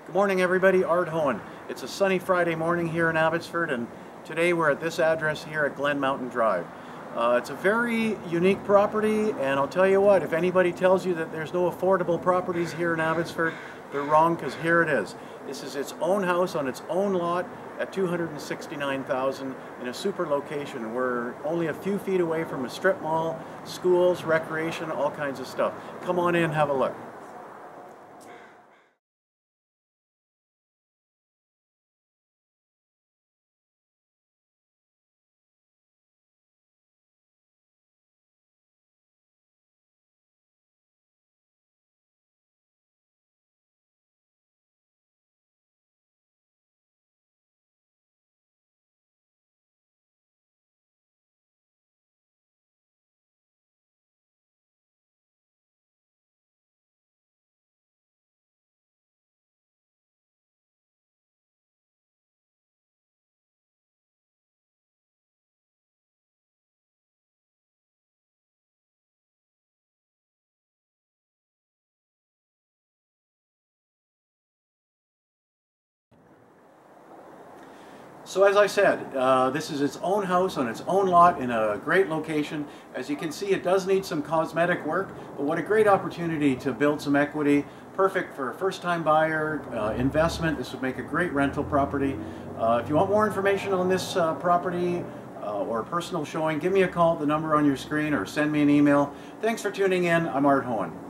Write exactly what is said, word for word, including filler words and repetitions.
Good morning, everybody. Art Hoehn. It's a sunny Friday morning here in Abbotsford, and today we're at this address here at Glenn Mtn Drive. Uh, it's a very unique property, and I'll tell you what, if anybody tells you that there's no affordable properties here in Abbotsford, they're wrong, because here it is. This is its own house on its own lot at two hundred sixty-nine thousand dollars in a super location. We're only a few feet away from a strip mall, schools, recreation, all kinds of stuff. Come on in, have a look. So as I said, uh, this is its own house on its own lot in a great location. As you can see, it does need some cosmetic work, but what a great opportunity to build some equity. Perfect for a first-time buyer, uh, investment. This would make a great rental property. Uh, if you want more information on this uh, property uh, or a personal showing, give me a call at the number on your screen or send me an email. Thanks for tuning in. I'm Art Hoehn.